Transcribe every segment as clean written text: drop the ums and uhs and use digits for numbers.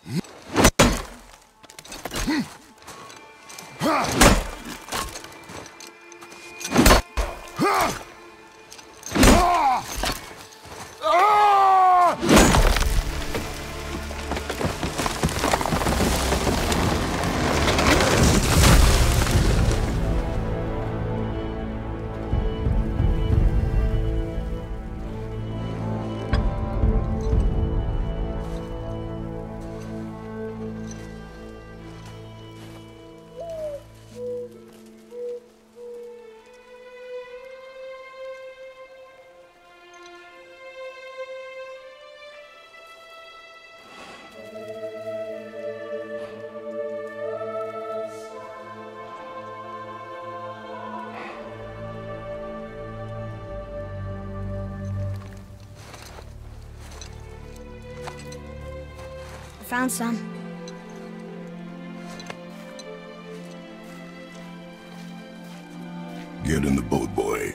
Found some. Get in the boat, boy.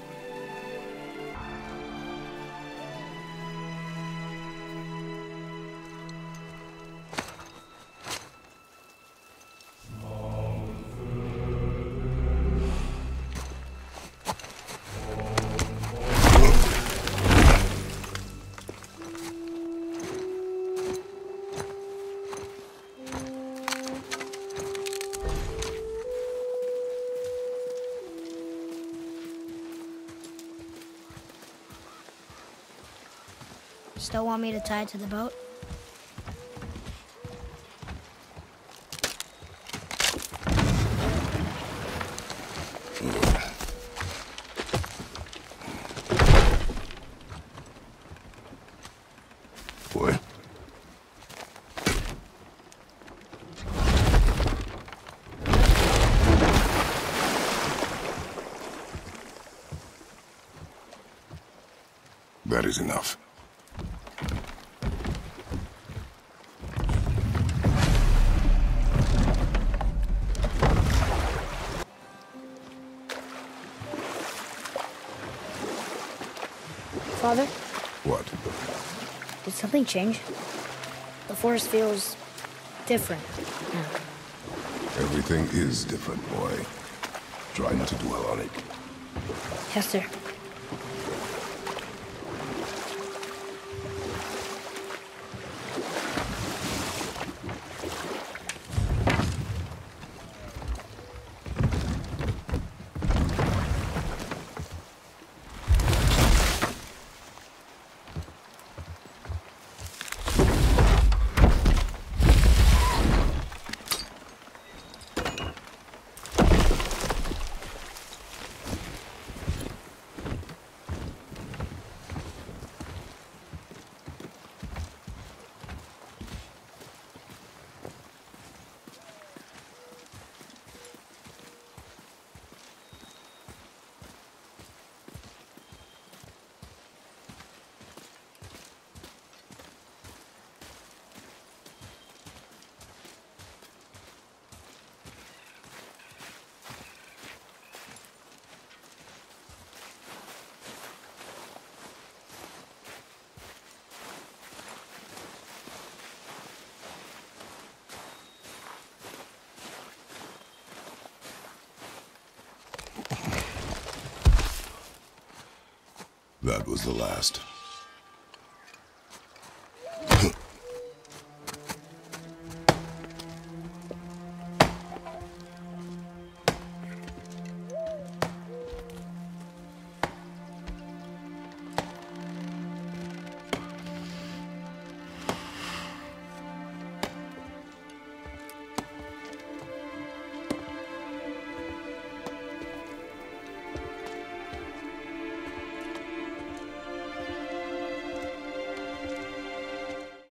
Still want me to tie it to the boat? Boy. That is enough. Father? What? Did something change? The forest feels different now. Everything is different, boy. Try not to dwell on it. Yes, sir. That was the last.